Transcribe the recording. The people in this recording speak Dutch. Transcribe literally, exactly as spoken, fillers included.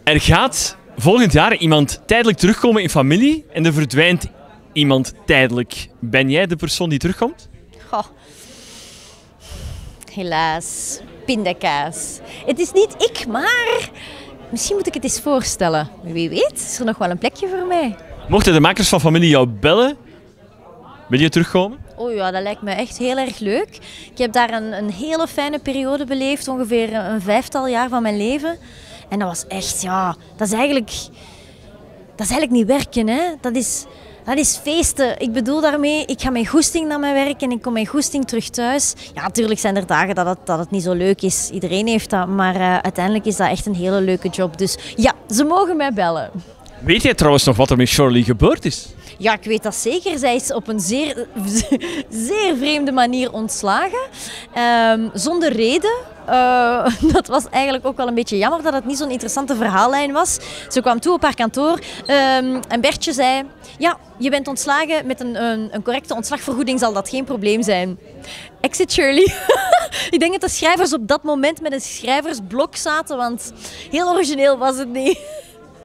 Er gaat volgend jaar iemand tijdelijk terugkomen in familie en er verdwijnt iemand tijdelijk. Ben jij de persoon die terugkomt? Goh. Helaas. Pindakaas. Het is niet ik, maar misschien moet ik het eens voorstellen. Wie weet is er nog wel een plekje voor mij. Mochten de makers van familie jou bellen, wil je terugkomen? Oh ja, dat lijkt me echt heel erg leuk. Ik heb daar een, een hele fijne periode beleefd, ongeveer een vijftal jaar van mijn leven. En dat was echt, ja, dat is eigenlijk, dat is eigenlijk niet werken, hè. Dat is, dat is feesten. Ik bedoel daarmee, ik ga met goesting naar mijn werk en ik kom met goesting terug thuis. Ja, natuurlijk zijn er dagen dat het, dat het niet zo leuk is. Iedereen heeft dat, maar uh, uiteindelijk is dat echt een hele leuke job. Dus ja, ze mogen mij bellen. Weet jij trouwens nog wat er met Shirley gebeurd is? Ja, ik weet dat zeker. Zij is op een zeer, zeer vreemde manier ontslagen. Um, zonder reden. Uh, dat was eigenlijk ook wel een beetje jammer dat het niet zo'n interessante verhaallijn was. Ze kwam toe op haar kantoor um, en Bertje zei... Ja, je bent ontslagen. Met een, een, een correcte ontslagvergoeding zal dat geen probleem zijn. Exit Shirley. Ik denk dat de schrijvers op dat moment met een schrijversblok zaten, want heel origineel was het niet.